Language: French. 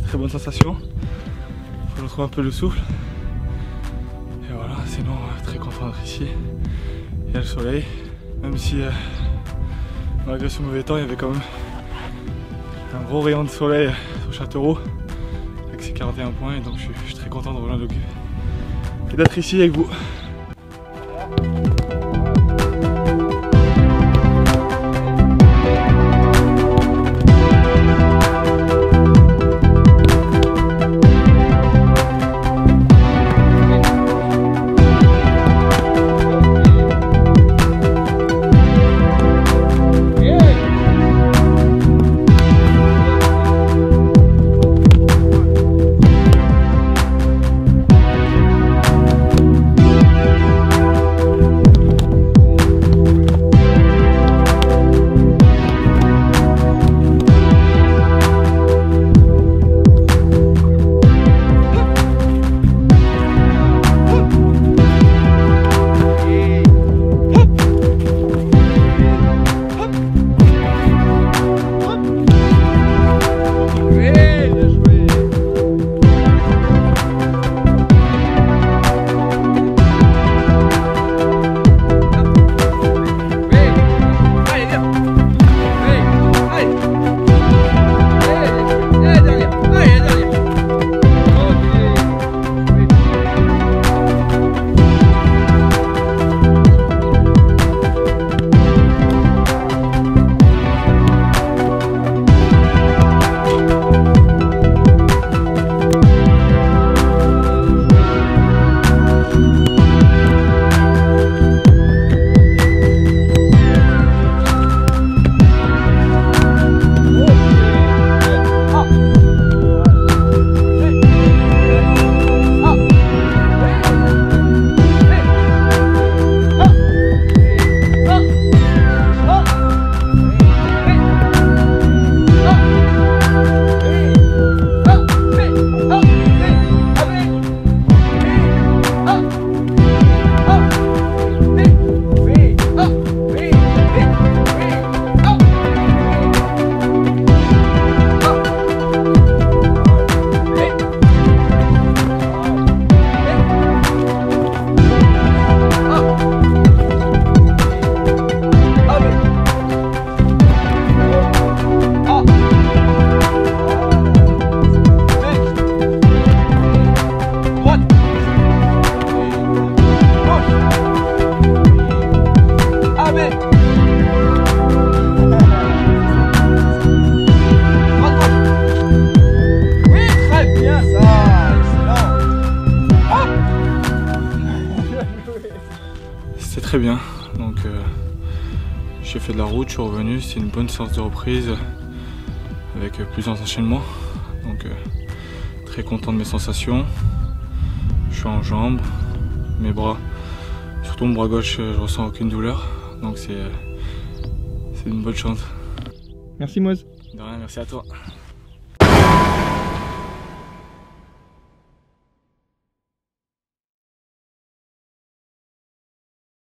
très bonne sensation. Faut que je retrouve un peu le souffle. Et voilà, sinon très content d'être ici. Il y a le soleil, même si malgré ce mauvais temps, il y avait quand même un gros rayon de soleil sur Châteauroux avec ses 41 points, et donc je suis très content de rejoindre le club et d'être ici avec vous. C'était très bien, donc j'ai fait de la route, je suis revenu, c'est une bonne séance de reprise avec plusieurs enchaînements, donc très content de mes sensations. Je suis en jambes, mes bras, surtout mon bras gauche, je ressens aucune douleur, donc c'est une bonne chose. Merci Moise. De rien, merci à toi.